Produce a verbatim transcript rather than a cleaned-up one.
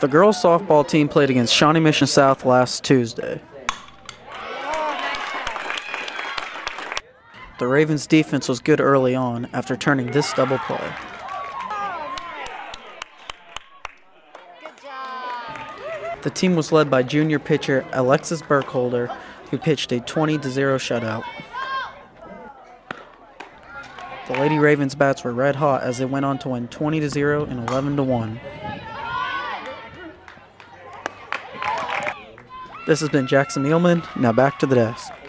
The girls softball team played against Shawnee Mission South last Tuesday. The Ravens' defense was good early on after turning this double play. The team was led by junior pitcher Alexis Burkholder, who pitched a twenty to zero shutout. The Lady Ravens bats were red hot as they went on to win twenty to zero and eleven to one. This has been Jackson Nealman. Now back to the desk.